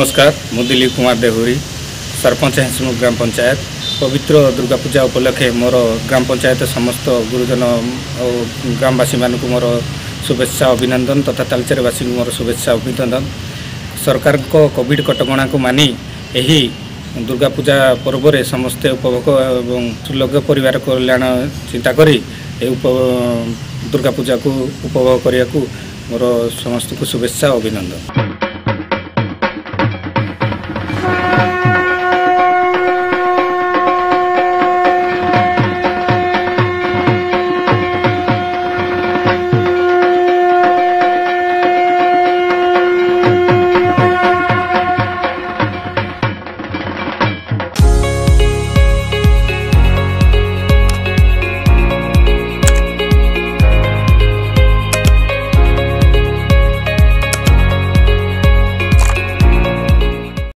नमस्कार मु दिलीप कुमार देहुरी सरपंच हिंसमुख ग्राम पंचायत पवित्र दुर्गा पूजा उपलक्षे मोर ग्राम पंचायत समस्त गुरुजन और ग्रामवासी मान मोर शुभेच्छा अभिनंदन तथा तालचेरवासी मोर शुभेच्छा अभिनंदन। सरकार को कोविड कटकणा को मानी यही दुर्गा पूजा पर्व रे समस्ते उपभोग और सुलभ परिवार कल्याण चिंता करी दुर्गा पूजा को उपभोग करने मोर समस्त को शुभेच्छा अभिनंदन।